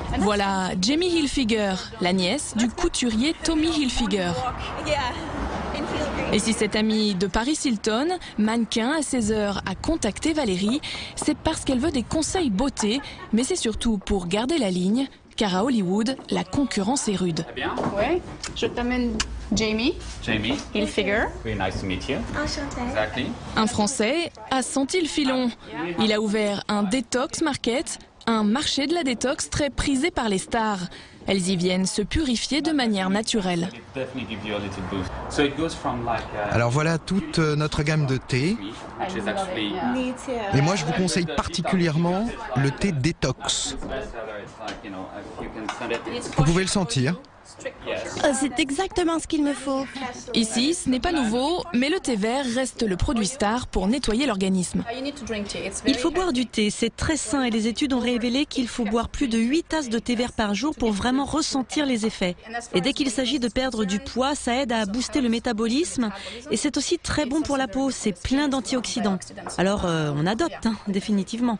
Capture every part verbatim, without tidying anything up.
Voilà Jamie Hilfiger, la nièce du couturier Tommy Hilfiger. Et si cette amie de Paris Hilton, mannequin à seize heures, a contacté Valérie, c'est parce qu'elle veut des conseils beauté, mais c'est surtout pour garder la ligne, car à Hollywood, la concurrence est rude. Bien. Oui, je t'amène Jamie. Jamie. Hilfiger. Very nice to meet you. Enchantée. Exactly. Un Français a senti le filon. Il a ouvert un détox market, un marché de la détox très prisé par les stars. Elles y viennent se purifier de manière naturelle. It definitely gives you a little boost. So it goes from like uh, Alors voilà toute euh, notre gamme de thé. which is actually Me too. Et moi je vous conseille particulièrement le thé détox. bestseller. It's like, you know, if you can send it. Vous pouvez le sentir. Yes. Oh, c'est exactement ce qu'il me faut. Ici, ce n'est pas nouveau, mais le thé vert reste le produit star pour nettoyer l'organisme. You need to drink tea. It's Il very faut boire du thé, c'est très sain et les études ont révélé qu'il faut boire plus de huit tasses de thé vert par jour pour vraiment ressentir les effets. Et dès qu'il s'agit de perdre du poids, ça aide à booster le métabolisme et c'est aussi très bon pour la peau, c'est plein d'antioxydants. Alors euh, on adopte, hein, définitivement.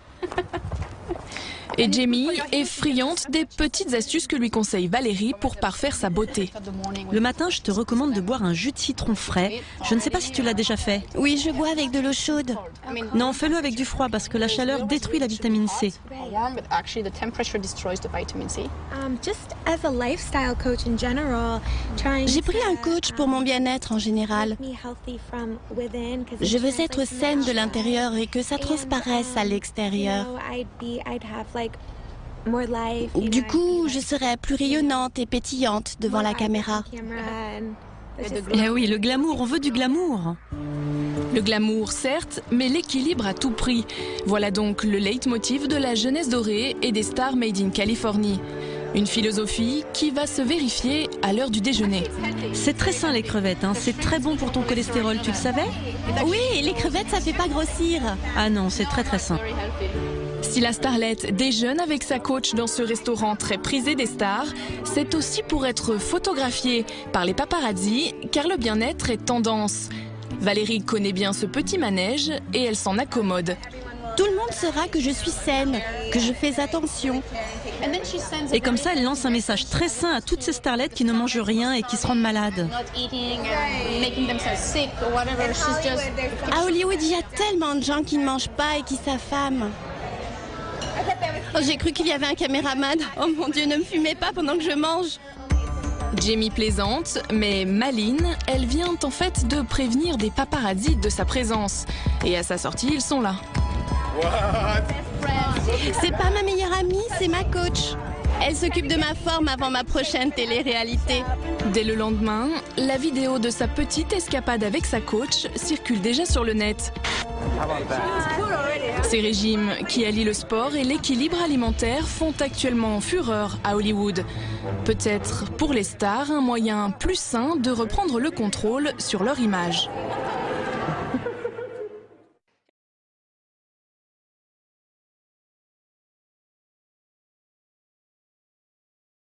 Et Jamie est friande des petites astuces que lui conseille Valérie pour parfaire sa beauté. Le matin, je te recommande de boire un jus de citron frais. Je ne sais pas si tu l'as déjà fait. Oui, je bois avec de l'eau chaude. Non, fais-le avec du froid parce que la chaleur détruit la vitamine C. warm, but actually the temperature destroys the vitamin C. Um, just as a lifestyle coach in general, trying J'ai pris un to, coach pour mon bien-être en général. make me healthy from within, 'cause it Je veux être translates to saine de my l'intérieur et que ça And, transparaisse à um, l'extérieur. you know, I'd be, I'd have like more life. you Du know, I'd coup, be, je like, serai plus rayonnante et pétillante devant la more eyes on caméra. camera, and it's just- Eh oui, le glamour, on veut du glamour. Le glamour, certes, mais l'équilibre à tout prix. Voilà donc le leitmotiv de la jeunesse dorée et des stars made in Californie. Une philosophie qui va se vérifier à l'heure du déjeuner. C'est très sain les crevettes, hein. C'est très bon pour ton cholestérol, tu le savais? Oui, et les crevettes, ça fait pas grossir. Ah non, c'est très très sain. Very healthy. Si la starlette déjeune avec sa coach dans ce restaurant très prisé des stars, c'est aussi pour être photographiée par les paparazzi, car le bien-être est tendance. Valérie connaît bien ce petit manège et elle s'en accommode. Tout le monde saura que je suis saine, que je fais attention. And then she sends Et it comme ça, elle lance un message très sain à toutes ces starlettes qui ne mangent rien et qui se rendent malades. not eating and making themselves sick or whatever. She's just À Hollywood, il y a tellement de gens qui ne mangent pas et qui s'affament. Oh, j'ai cru qu'il y avait un caméraman. Oh mon Dieu, ne me fumez pas pendant que je mange. Jamie plaisante, mais maline, elle vient en fait de prévenir des paparazzi de sa présence. Et à sa sortie, ils sont là. C'est pas ma meilleure amie, c'est ma coach. Elle s'occupe de ma forme avant ma prochaine télé-réalité. Dès le lendemain, la vidéo de sa petite escapade avec sa coach circule déjà sur le net. Ces régimes qui allient le sport et l'équilibre alimentaire font actuellement fureur à Hollywood. Peut-être pour les stars un moyen plus sain de reprendre le contrôle sur leur image.